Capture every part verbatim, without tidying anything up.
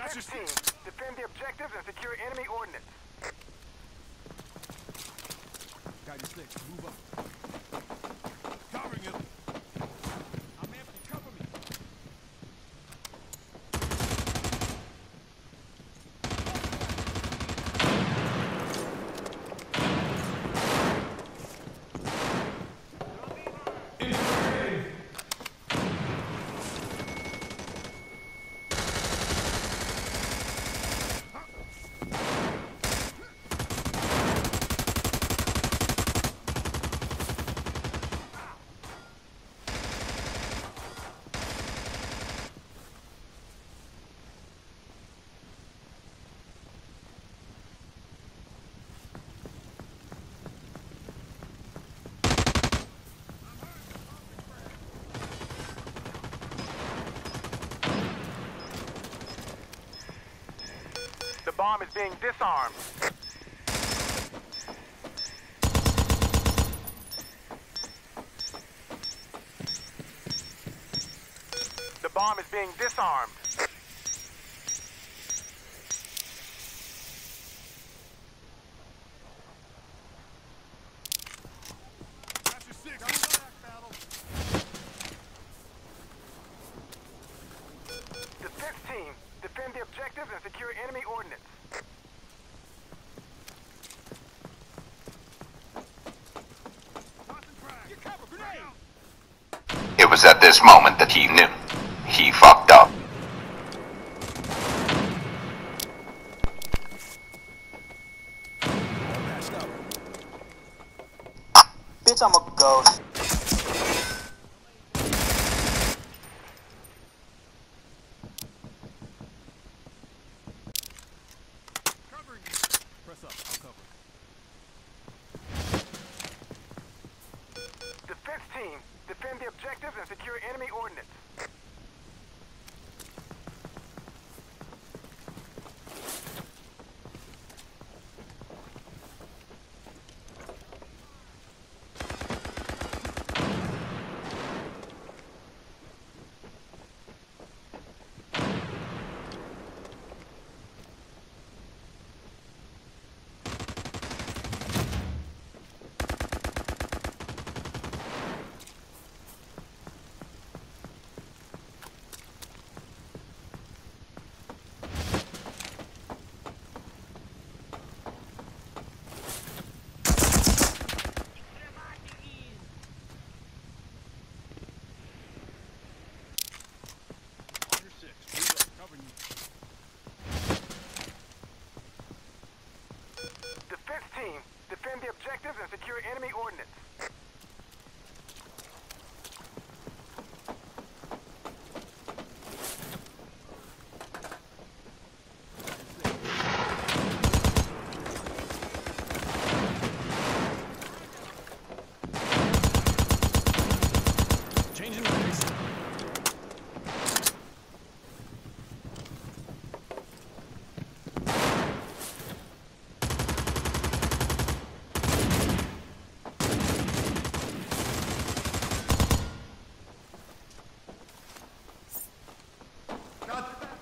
fifteen, defend the objectives and secure enemy ordnance. Got your six. Move up. Covering him. I'm empty. Cover me. The bomb is being disarmed. The bomb is being disarmed. Got your six. I'm back, battle. The fifteen, defend the objectives and secure enemy ordnance. You cover. Grenade. It was at this moment that he knew. He fucked up. All matched up. Bitch, I'm a ghost. Covering you. Press up. I'll cover. The fifteen, defend the objectives and secure enemy ordnance. Your six. Move up. Covering you. The fifteen, defend the objectives and secure enemy ordnance. Changing ways. Got the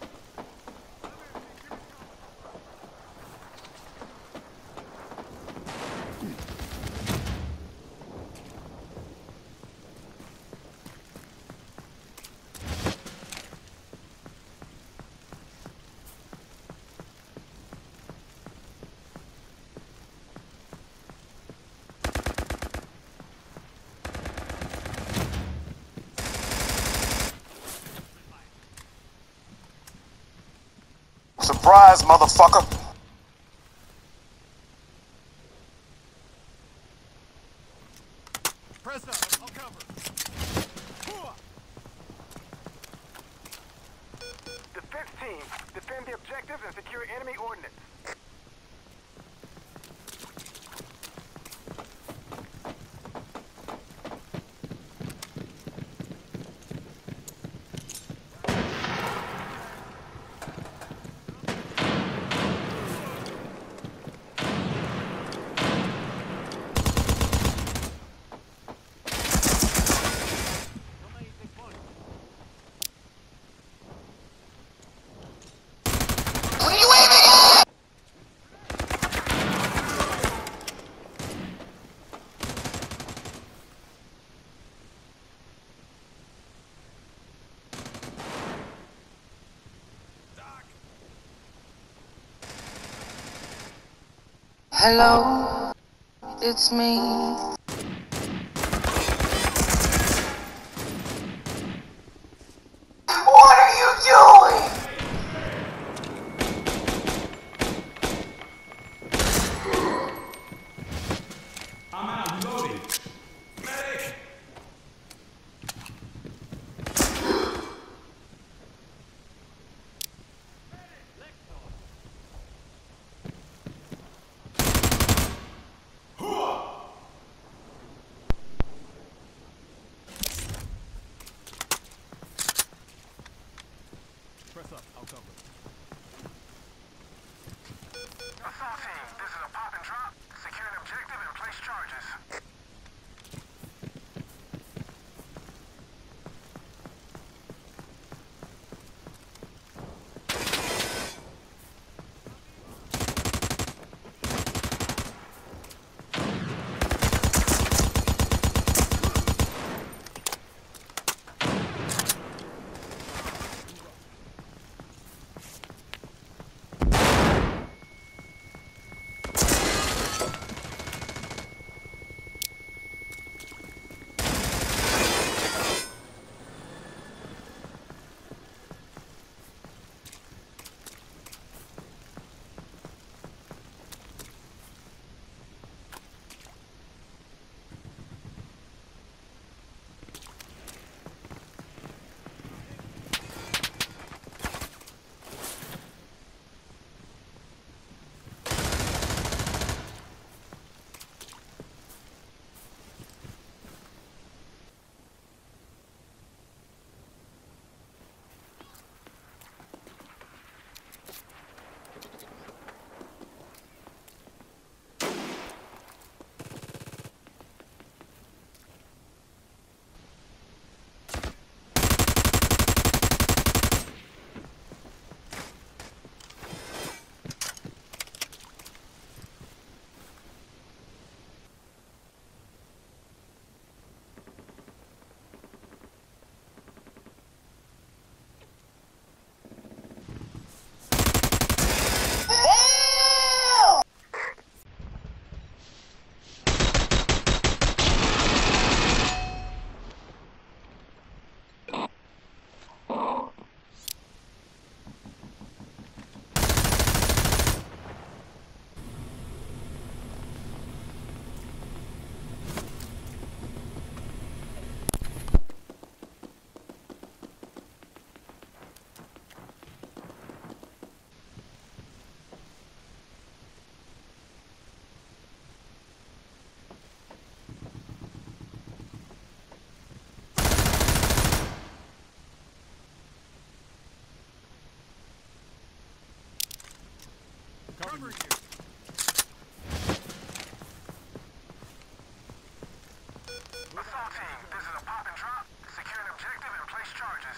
Surprise, motherfucker. press up. I'll cover. Hooah! The fifteen, defend the objectives and secure enemy ordnance. Hello, it's me. What are you doing? I'm out, reloading. Medic! Press up, I'll cover. Assault team, this is a pop and drop. Secure an objective and place charges. Covering you. Assault team, this is a pop and drop. Secure an objective and place charges.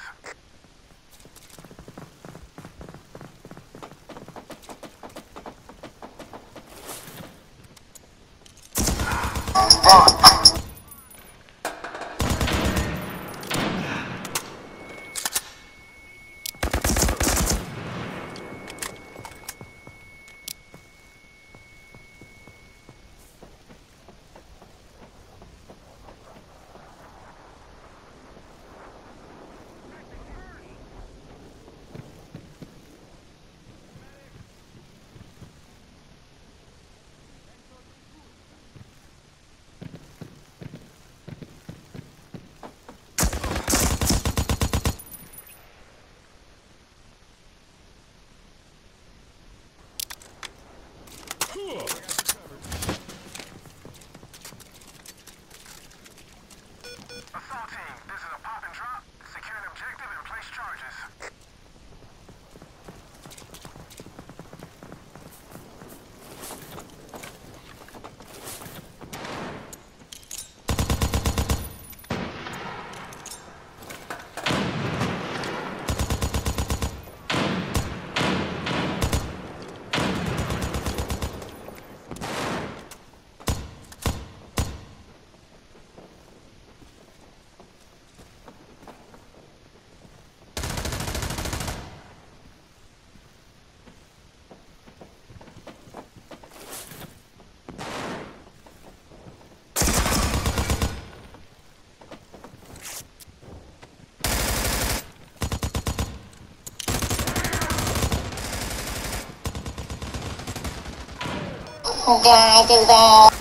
Did I do that?